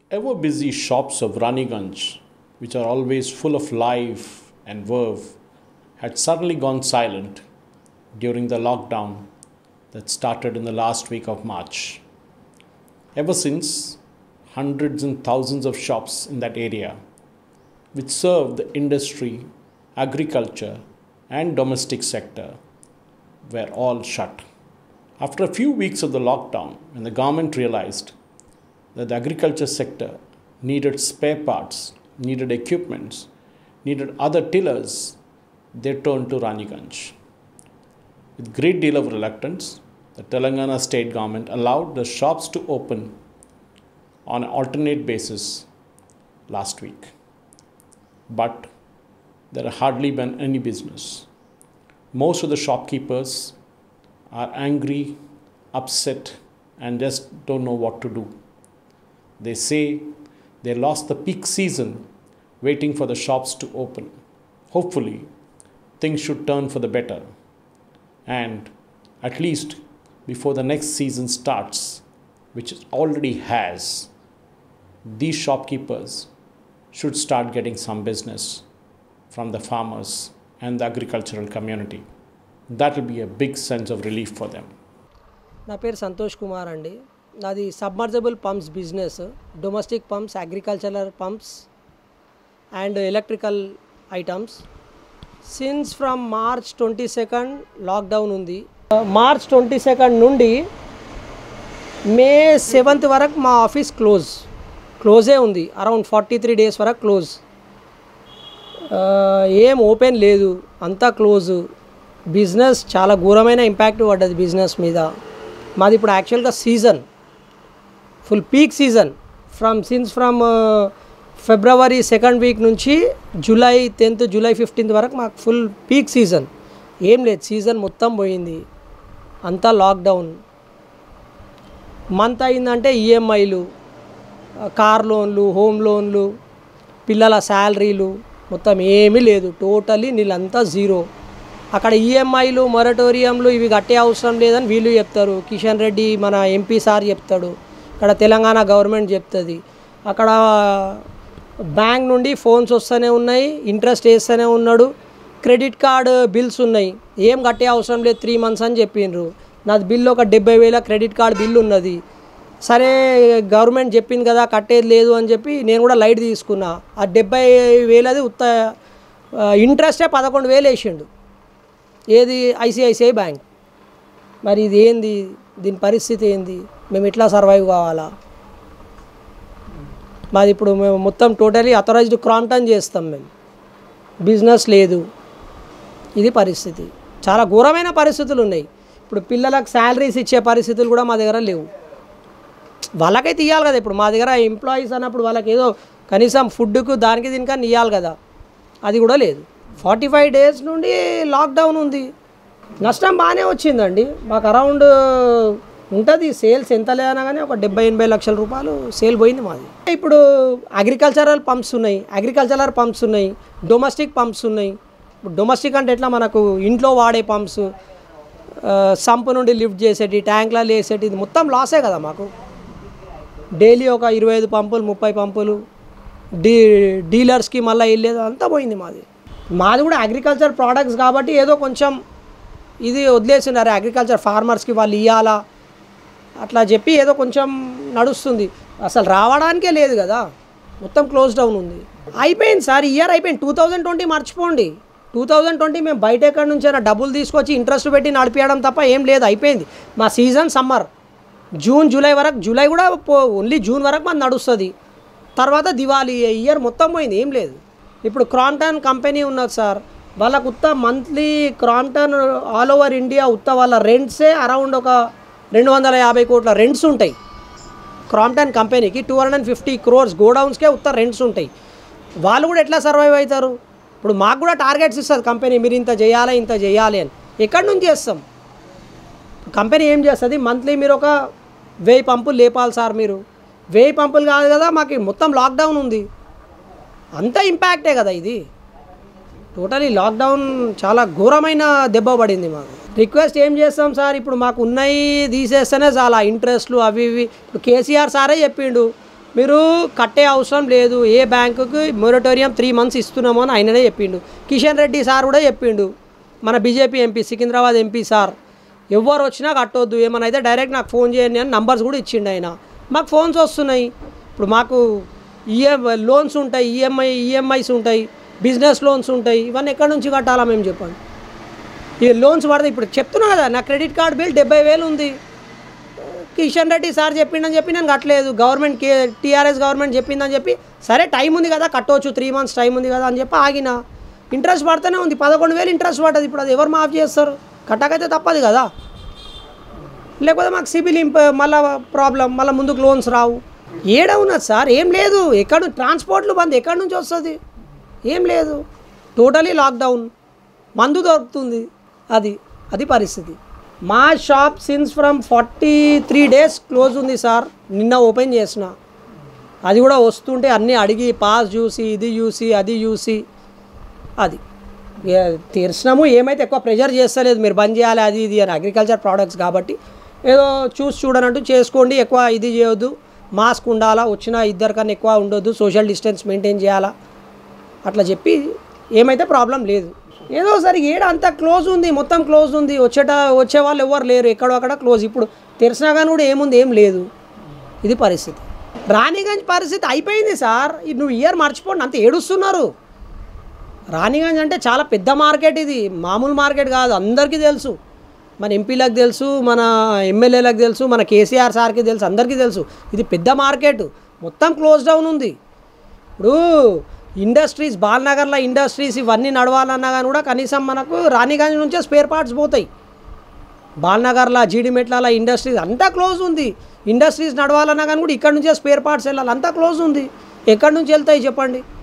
Ever busy shops of Raniganj, which are always full of life and verve, had suddenly gone silent during the lockdown that started in the last week of March. Ever since, hundreds and thousands of shops in that area, which serve the industry, agriculture, and domestic sector, were all shut. After a few weeks of the lockdown, when the government realized that the agriculture sector needed spare parts, needed equipments, needed other tillers, they turned to Raniganj. With great deal of reluctance, the Telangana state government allowed the shops to open on an alternate basis last week. But there had hardly been any business. Most of the shopkeepers are angry, upset, and just don't know what to do. They say they lost the peak season waiting for the shops to open. Hopefully, things should turn for the better. And at least before the next season starts, which it already has, these shopkeepers should start getting some business from the farmers and the agricultural community. That will be a big sense of relief for them. నా పేరు సంతోష్ కుమార్ అండి. నాది submersible pumps business, domestic pumps, agricultural pumps and electrical items. Since from March 22 lockdown ఉంది. March 22 నుండి May 7 వరకు మా office క్లోజే ఉంది. అరౌండ్ 43 డేస్ వరకు క్లోజ్. ఏం ఓపెన్ లేదు, అంతా క్లోజ్. బిజినెస్ చాలా ఘోరమైన ఇంపాక్ట్ పడ్డది బిజినెస్ మీద. మాది ఇప్పుడు యాక్చువల్గా season full peak season from February 2nd week నుంచి జూలై 10th జూలై 15th వరకు మాకు ఫుల్ పీక్ సీజన్. ఏం లేదు, సీజన్ మొత్తం పోయింది, అంతా లాక్డౌన్. మంత్ అయిందంటే ఈఎంఐలు, కార్ లోన్లు, హోమ్ లోన్లు, పిల్లల శాలరీలు, మొత్తం ఏమీ లేదు. టోటలీ నీళ్ళంతా జీరో. అక్కడ ఈఎంఐలు, మొరటోరియంలు ఇవి కట్టే అవసరం లేదని వీళ్ళు చెప్తారు. కిషన్ రెడ్డి మన ఎంపీ సార్ చెప్తాడు, ఇక్కడ తెలంగాణ గవర్నమెంట్ చెప్తుంది. అక్కడ బ్యాంక్ నుండి ఫోన్స్ వస్తూనే ఉన్నాయి, ఇంట్రెస్ట్ వేస్తూనే ఉన్నాడు. క్రెడిట్ కార్డు బిల్స్ ఉన్నాయి, ఏం కట్టే అవసరం లేదు 3 months అని చెప్పిండ్రు. నాది బిల్లు ఒక 70,000 క్రెడిట్ కార్డు బిల్లు ఉన్నది. సరే గవర్నమెంట్ చెప్పింది కదా కట్టేది లేదు అని చెప్పి నేను కూడా లైట్ తీసుకున్నా. ఆ 70,000 ఉత్త ఇంట్రెస్టే 11,000 వేసిండు. ఏది ఐసిఐసిఐ బ్యాంక్. మరి ఇది ఏంది, దీని పరిస్థితి ఏంది, మేము ఎట్లా సర్వైవ్ కావాలా? మాది ఇప్పుడు మేము మొత్తం టోటలీ అథరైజ్డ్ క్రాంప్టన్ చేస్తాం, మేము బిజినెస్ లేదు. ఇది పరిస్థితి. చాలా ఘోరమైన పరిస్థితులు ఉన్నాయి. ఇప్పుడు పిల్లలకు శాలరీస్ ఇచ్చే పరిస్థితులు కూడా మా దగ్గర లేవు. వాళ్ళకైతే ఇవ్వాలి కదా, ఇప్పుడు మా దగ్గర ఎంప్లాయీస్ అన్నప్పుడు వాళ్ళకి ఏదో కనీసం ఫుడ్కు దానికి దీనికని ఇవ్వాలి కదా, అది కూడా లేదు. 45 days నుండి లాక్డౌన్ ఉంది. నష్టం బాగానే వచ్చిందండి మాకు. అరౌండ్ ఉంటుంది సేల్స్ ఎంత లేదన్నా కానీ ఒక 70-80 లక్షల రూపాయలు సేల్ పోయింది మాది. ఇప్పుడు అగ్రికల్చరల్ పంప్స్ ఉన్నాయి, డొమెస్టిక్ పంప్స్ ఉన్నాయి. డొమెస్టిక్ అంటే ఎట్లా, మనకు ఇంట్లో వాడే పంప్స్, సంప్ నుండి లిఫ్ట్ చేసేటి, ట్యాంక్లలో వేసేటి, ఇది మొత్తం లాసే కదా మాకు. డైలీ ఒక 25 పంపులు 30 పంపులు డీలర్స్కి మళ్ళీ వెళ్ళేది, అంతా పోయింది మాది. మాది కూడా అగ్రికల్చర్ ప్రోడక్ట్స్ కాబట్టి ఏదో కొంచెం ఇది వదిలేస్తున్నారు. అగ్రికల్చర్ ఫార్మర్స్కి వాళ్ళు ఇవ్వాలా అట్లా చెప్పి ఏదో కొంచెం నడుస్తుంది. అసలు రావడానికే లేదు కదా, మొత్తం క్లోజ్ డౌన్ ఉంది. అయిపోయింది సార్, ఇయర్ అయిపోయింది. 2020 మర్చిపోండి. 2020 మేము బయట ఎక్కడి నుంచైనా డబ్బులు తీసుకొచ్చి ఇంట్రెస్ట్ పెట్టి నడిపించడం తప్ప ఏం లేదు. అయిపోయింది మా సీజన్. సమ్మర్ జూన్ జూలై వరకు, జూలై కూడా ఓన్లీ జూన్ వరకు మాది నడుస్తుంది. తర్వాత దివాళీ, ఇయర్ మొత్తం పోయింది, ఏం లేదు. ఇప్పుడు క్రాంప్టన్ కంపెనీ ఉన్నది సార్, వాళ్ళకు ఉత్త monthly Crompton all over India ఉత్త వాళ్ళ రెంట్సే అరౌండ్ ఒక 250 కోట్ల రెంట్స్ ఉంటాయి. క్రాంప్టన్ కంపెనీకి 250 crores గోడౌన్స్కే ఉత్త రెంట్స్ ఉంటాయి. వాళ్ళు కూడా ఎట్లా సర్వైవ్ అవుతారు? ఇప్పుడు మాకు కూడా టార్గెట్స్ ఇస్తుంది కంపెనీ, మీరు ఇంత చేయాలి అని. ఎక్కడి నుంచి చేస్తాం? కంపెనీ ఏం చేస్తుంది, మంత్లీ మీరు ఒక 1000 పంపులు లేపాలి సార్. మీరు 1000 పంపులు కాదు కదా, మాకు మొత్తం లాక్డౌన్ ఉంది, అంత ఇంపాక్టే కదా ఇది. టోటలీ లాక్డౌన్ చాలా ఘోరమైన దెబ్బ పడింది మాకు. రిక్వెస్ట్ ఏం చేస్తాం సార్, ఇప్పుడు మాకు ఉన్నాయి తీసేస్తేనే చాలా ఇంట్రెస్ట్లు అవి ఇవి. ఇప్పుడు కేసీఆర్ సారే చెప్పిండు మీరు కట్టే అవసరం లేదు, ఏ బ్యాంకుకి మొరటోరియం 3 months ఇస్తున్నామో అని ఆయననే చెప్పిండు. కిషన్ రెడ్డి సార్ కూడా చెప్పిండు, మన BJP MP, Secunderabad MP sir, ఎవరు వచ్చినా కట్టొద్దు, ఏమైనా అయితే డైరెక్ట్ నాకు ఫోన్ చేయండి అని నంబర్స్ కూడా ఇచ్చిండు ఆయన. మాకు ఫోన్స్ వస్తున్నాయి. ఇప్పుడు మాకు లోన్స్ ఉంటాయి, ఈఎంఐస్ ఉంటాయి, బిజినెస్ లోన్స్ ఉంటాయి. ఇవన్నీ ఎక్కడి నుంచి కట్టాలా మేము చెప్పండి? ఈ లోన్స్ పడితే ఇప్పుడు చెప్తున్నా కదా, నా క్రెడిట్ కార్డ్ బిల్ 70,000 ఉంది. కిషన్ రెడ్డి సార్ చెప్పిండని చెప్పి నేను కట్టలేదు. గవర్నమెంట్ టీఆర్ఎస్ గవర్నమెంట్ చెప్పిందని చెప్పి సరే టైం ఉంది కదా కట్టవచ్చు, 3 months టైం ఉంది కదా అని చెప్పి ఆగిన. ఇంట్రెస్ట్ పడుతూనే ఉంది, 11,000 ఇంట్రెస్ట్ పడుతుంది. ఇప్పుడు అది ఎవరు మాఫ్ చేస్తారు? కట్టకైతే తప్పదు కదా, లేకపోతే మాకు సిబిల్ మళ్ళీ ప్రాబ్లం, మళ్ళీ ముందుకు లోన్స్ రావు. ఏడ ఉన్నది సార్? ఏం లేదు. ఎక్కడ ట్రాన్స్పోర్ట్లు బంద్, ఎక్కడి నుంచి వస్తుంది? ఏం లేదు, టోటలీ లాక్డౌన్. మందు దొరుకుతుంది, అది పరిస్థితి. మా shop since from 43 days close ఉంది సార్. నిన్న ఓపెన్ చేసిన, అది కూడా వస్తుంటే అన్నీ అడిగి పాస్ చూసి, ఇది చూసి, అది చూసి, అది తెరిచినాము. ఏమైతే ఎక్కువ ప్రెషర్ చేస్తలేదు, మీరు బంద్ చేయాలి అది ఇది అని. అగ్రికల్చర్ ప్రోడక్ట్స్ కాబట్టి ఏదో చూడనట్టు చేసుకోండి, ఎక్కువ ఇది చేయొద్దు, మాస్క్ ఉండాలా, వచ్చిన 2 కన్నా ఎక్కువ ఉండొద్దు, సోషల్ డిస్టెన్స్ మెయింటైన్ చేయాలా, అట్లా చెప్పి ఏమైతే ప్రాబ్లం లేదు. ఏదో సరి ఏడ అంతా క్లోజ్ ఉంది, మొత్తం క్లోజ్ ఉంది. వచ్చే వాళ్ళు ఎవరు లేరు, ఎక్కడో అక్కడ క్లోజ్. ఇప్పుడు తెరిచినా కానీ కూడా ఏముంది, ఏం లేదు. ఇది పరిస్థితి. రాణిగంజ్ పరిస్థితి అయిపోయింది సార్. నువ్వు ఇయర్ మర్చిపోండి, అంత ఏడుస్తున్నారు. రాణిగంజ్ అంటే చాలా పెద్ద మార్కెట్, ఇది మామూలు మార్కెట్ కాదు. అందరికీ తెలుసు, మన ఎంపీలకు తెలుసు, మన ఎమ్మెల్యేలకు తెలుసు, మన కేసీఆర్ సార్కి తెలుసు, అందరికీ తెలుసు. ఇది పెద్ద మార్కెట్, మొత్తం క్లోజ్ డౌన్ ఉంది. ఇప్పుడు ఇండస్ట్రీస్, బాల్నగర్లో ఇండస్ట్రీస్ ఇవన్నీ నడవాలన్నా కానీ కూడా కనీసం మనకు రాణిగంజ్ నుంచే స్పేర్ పార్ట్స్ పోతాయి. బాల్నగర్లో, జీడిమెట్ల ఇండస్ట్రీస్ అంతా క్లోజ్ ఉంది. ఇండస్ట్రీస్ నడవాలన్నా కానీ కూడా ఇక్కడ నుంచే స్పేర్ పార్ట్స్ వెళ్ళాలి, అంతా క్లోజ్ ఉంది. ఎక్కడి నుంచి వెళ్తాయి చెప్పండి?